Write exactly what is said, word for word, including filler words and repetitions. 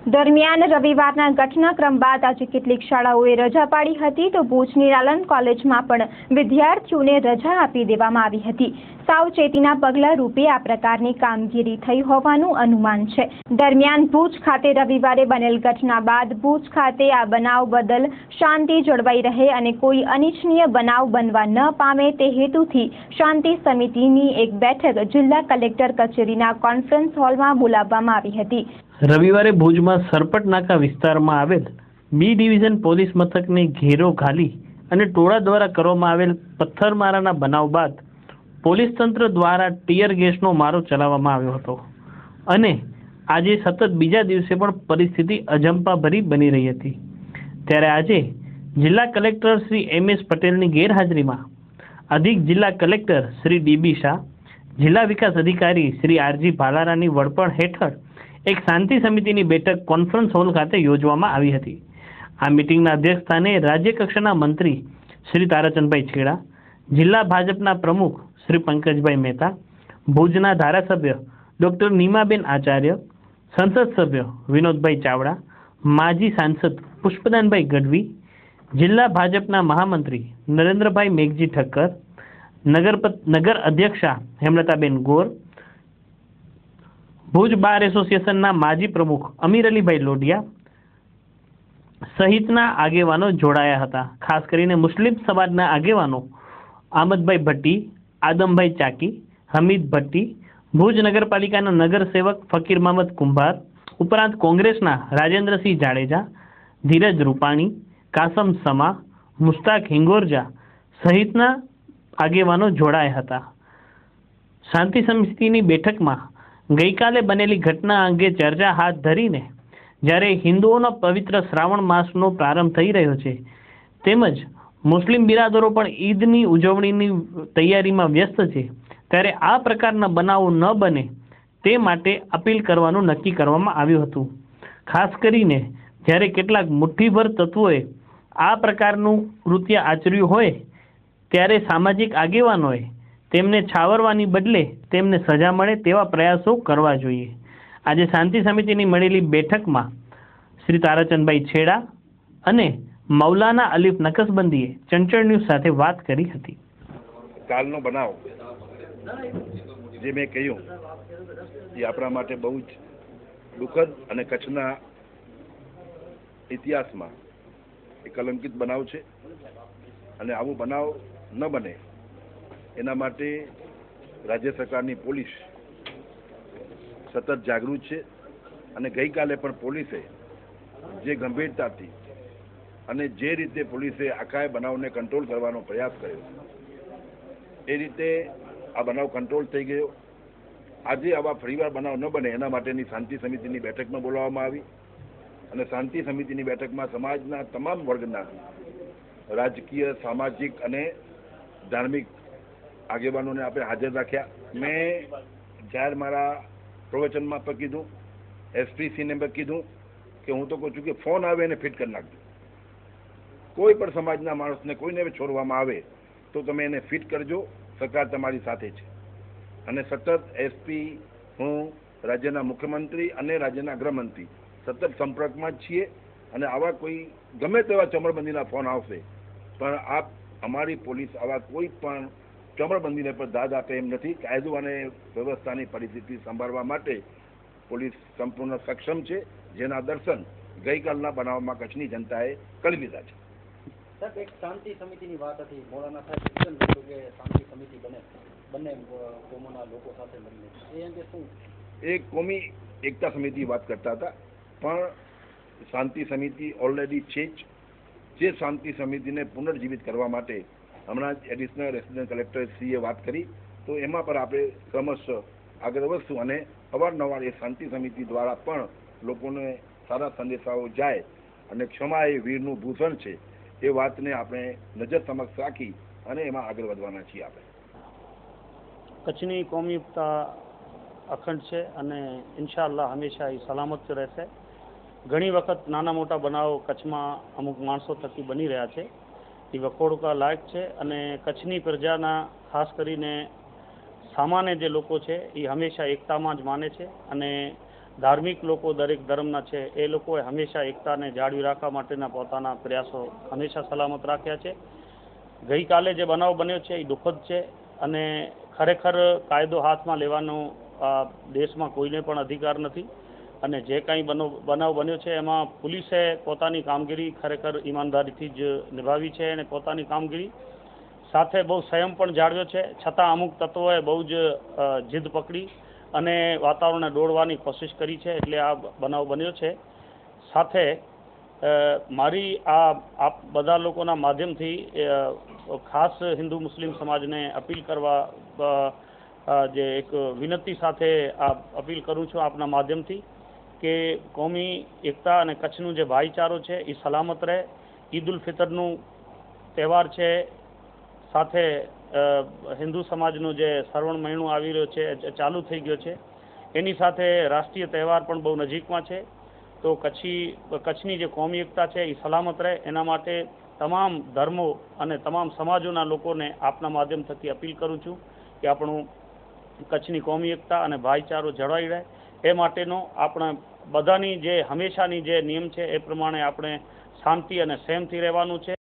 દરમિયાન રવિવારના ઘટનાક્રમ બાદ આજે કેટલીક શાળાઓએ રજા પાડી હતી તો ભુજ નિરાલન કોલેજમાં પણ વિદ્યાર્થીઓને રજા આપી દેવામાં આવી હતી। સાવચેતીના પગલા રૂપે આ પ્રકારની કામગીરી થઈ હોવાનું અનુમાન છે। દરમિયાન ભુજ ખાતે રવિવારે બનેલ ઘટના બાદ ભુજ ખાતે આ બનાવ બદલ શાંતિ જળવાઈ રહે અને કોઈ અનિચ્છનીય બનાવ બનવા ન પામે તે હેતુથી શાંતિ સમિતિની એક બેઠક જિલ્લા કલેક્ટર કચેરીના કોન્ફરન્સ હોલમાં બોલાવવામાં આવી હતી। રવિવારે ભુજમાં સરપટ નાકા વિસ્તારમાં આવેલ બી ડિવિઝન પોલીસ મથકને ઘેરો ઘાલી અને ટોળા દ્વારા કરવામાં આવેલ પથ્થરમારાના બનાવ બાદ પોલીસ તંત્ર દ્વારા ટીયર ગેસનો મારો ચલાવવામાં આવ્યો હતો અને આજે સતત બીજા દિવસે પણ પરિસ્થિતિ અજંપાભરી બની રહી હતી। ત્યારે આજે જિલ્લા કલેક્ટર શ્રી એમ એસ પટેલની ગેરહાજરીમાં અધિક જિલ્લા collector Shri D B Shah, જિલ્લા વિકાસ અધિકારી શ્રી આર જી ભાલારાની વડપણ હેઠળ એક શાંતિ સમિતિની બેઠક કોન્ફરન્સ હોલ ખાતે યોજવામાં આવી હતી। આ મિટિંગના અધ્યક્ષસ્થાને રાજ્ય કક્ષાના મંત્રી શ્રી તારાચંદભાઈ છેડા, જિલ્લા ભાજપના પ્રમુખ શ્રી પંકજભાઈ મહેતા, ભુજના ધારાસભ્ય ડોક્ટર નીમાબેન આચાર્ય, સંસદ સભ્ય વિનોદભાઈ ચાવડા, માજી સાંસદ પુષ્પદાનભાઈ ગઢવી, જિલ્લા ભાજપના મહામંત્રી નરેન્દ્રભાઈ મેઘજી ઠક્કર, નગર નગર અધ્યક્ષા હેમલતાબેન ગોર, ભુજ બાર એસોસિએશનના માજી પ્રમુખ અમીર અલીભાઈ લોઢિયા સહિતના આગેવાનો જોડાયા હતા। ખાસ કરીને મુસ્લિમ સમાજના આગેવાનો આમદભાઈ ભટ્ટી, આદમભાઈ ચાકી, હમીદ ભટ્ટી, ભુજ નગરપાલિકાના નગરસેવક ફકીર મહમદ કુંભાર ઉપરાંત કોંગ્રેસના રાજેન્દ્રસિંહ જાડેજા, ધીરજ રૂપાણી, કાસમ સમા, મુસ્તાક હિંગોરજા સહિતના આગેવાનો જોડાયા હતા। શાંતિ સમિતિની બેઠકમાં ગઈકાલે બનેલી ઘટના અંગે ચર્ચા હાથ ધરીને જ્યારે હિન્દુઓના પવિત્ર શ્રાવણ માસનો પ્રારંભ થઈ રહ્યો છે તેમજ મુસ્લિમ બિરાદરો પણ ઈદની ઉજવણીની તૈયારીમાં વ્યસ્ત છે ત્યારે આ પ્રકારના બનાવો ન બને તે માટે અપીલ કરવાનું નક્કી કરવામાં આવ્યું હતું। ખાસ કરીને જ્યારે કેટલાક મુઠ્ઠીભર તત્વોએ આ પ્રકારનું કૃત્ય આચર્યું હોય ત્યારે સામાજિક આગેવાનોએ તેમને છાવરવાની બદલે તેમને સજા મળે તેવા પ્રયાસો કરવા જોઈએ। આજે શાંતિ સમિતિની મળેલી બેઠકમાં શ્રી તારાચંદભાઈ છેડા અને મૌલાના અલીફ નકશબંદીએ ચંચળ ન્યૂઝ સાથે વાત કરી હતી। કાલનો બનાવ જે મેં કહ્યું એ આપણા માટે બહુ જ દુઃખદ અને કચ્છના ઇતિહાસમાં એક કલંકિત બનાવ છે અને આવો બનાવ ન બને એના માટે રાજ્ય સરકારની પોલીસ સતત જાગૃત છે અને ગઈકાલે પણ પોલીસે જે ગંભીરતાથી અને જે રીતે પોલીસે આખા બનાવને કંટ્રોલ કરવાનો પ્રયાસ કર્યો એ રીતે આ બનાવ કંટ્રોલ થઈ ગયો। આજે આવા ફરીવાર બનાવ ન બને એના માટેની શાંતિ સમિતિની બેઠકમાં બોલાવવામાં આવી અને શાંતિ સમિતિની બેઠકમાં સમાજના તમામ વર્ગના રાજકીય, સામાજિક અને ધાર્મિક આગેવાનોને આપણે હાજર રાખ્યા। મેં જ્યારે મારા પ્રવચનમાં પણ કીધું, એસપીસીને પણ કીધું કે હું તો કહું છું કે ફોન આવે એને ફિટ કરી નાખજો। કોઈ પણ સમાજના માણસને કોઈને છોડવામાં આવે તો તમે એને ફિટ કરજો, સરકાર તમારી સાથે છે। અને સતત એસપી, હું, રાજ્યના મુખ્યમંત્રી અને રાજ્યના ગૃહમંત્રી સતત સંપર્કમાં જ છીએ અને આવા કોઈ ગમે તેવા ચમરબંધીના ફોન આવશે પણ આપ અમારી પોલીસ આવા કોઈ પણ ચમરબંધીને પર દાદ આપે એમ નથી। કાયદો અને વ્યવસ્થાની પરિસ્થિતિ સંભાળવા માટે પોલીસ સંપૂર્ણ સક્ષમ છે, જેના દર્શન ગઈકાલના બનાવમાં કચ્છની જનતાએ કરી લીધા છે। સાહેબ, એક શાંતિ સમિતિની વાત હતી, મોલાના સાહેબ સૂચન કર્યું કે શાંતિ સમિતિ બને બંને કોમોના લોકો સાથે મળીને, એ અંગે શું? એ કોમી એકતા સમિતિ વાત કરતા હતા પણ શાંતિ સમિતિ ઓલરેડી છે જ। જે શાંતિ સમિતિને પુનર્જીવિત કરવા માટે હમણાં જ એડિશનલ રેસિડેન્ટ કલેક્ટર શ્રીએ વાત કરી તો એમાં પણ આપણે ક્રમશઃ આગળ વધશું અને અવારનવાર એ શાંતિ સમિતિ દ્વારા પણ લોકોને સારા સંદેશાઓ જાય અને ક્ષમા એ વીરનું ભૂષણ છે એ વાતને આપણે નજર સમક્ષ રાખી અને એમાં આગળ વધવાના છીએ। આપણે કચ્છની કોમી એકતા અખંડ છે અને ઇન્શાઅલ્લાહ હંમેશા એ સલામત રહેશે। ઘણી વખત નાના મોટા બનાવો કચ્છમાં અમુક માણસો થકી બની રહ્યા છે, એ વખોડવા લાયક છે અને કચ્છની પ્રજાના ખાસ કરીને સામાન્ય જે લોકો છે એ હંમેશા એકતામાં જ માને છે અને ધાર્મિક લોકો દરેક ધર્મના છે એ લોકોએ હંમેશા એકતાને જાળવી રાખવા માટેના પોતાના પ્રયાસો હંમેશા સલામત રાખ્યા છે. ગઈકાલે જે બનાવ બન્યો છે એ દુઃખદ છે અને ખરેખર કાયદો હાથમાં લેવાનો દેશમાં કોઈને પણ અધિકાર નથી અને જે કાંઈ બનો બનાવ બન્યો છે એમાં પોલીસે પોતાની કામગીરી ખરેખર ઈમાનદારીથી જ નિભાવી છે અને પોતાની કામગીરી સાથે બહુ સંયમ પણ જાળવ્યો છે. છતાં અમુક તત્વોએ બહુ જ જીદ પકડી અને વાતાવરણને દોડવાની કોશિશ કરી છે એટલે આ બનાવ બન્યો છે. સાથે મારી આ આપ બધા લોકોના માધ્યમથી ખાસ હિન્દુ મુસ્લિમ સમાજને અપીલ કરવા જે એક વિનંતી સાથે આ અપીલ કરું છું આપના માધ્યમથી કે કોમી એકતા અને કચ્છનું જે ભાઈચારો છે એ સલામત રહે. ઈદ ઉલ ફિતરનું તહેવાર છે, સાથે હિન્દુ સમાજનું જે શ્રાવણ મહિનો આવી રહ્યો છે ચાલુ થઈ ગયો છે એની સાથે રાષ્ટ્રીય તહેવાર પણ બહુ નજીકમાં છે. તો કચ્છી કચ્છની જે કોમી એકતા છે એ સલામત રહે એના માટે તમામ ધર્મો અને તમામ સમાજોના લોકોને આપના માધ્યમ થકી અપીલ કરું છું કે આપણું કચ્છની કોમી એકતા અને ભાઈચારો જળવાઈ રહે એ માટેનો આપણા બધાની જે હંમેશાની જે નિયમ છે એ પ્રમાણે આપણે શાંતિ અને સંયમથી રહેવાનું છે.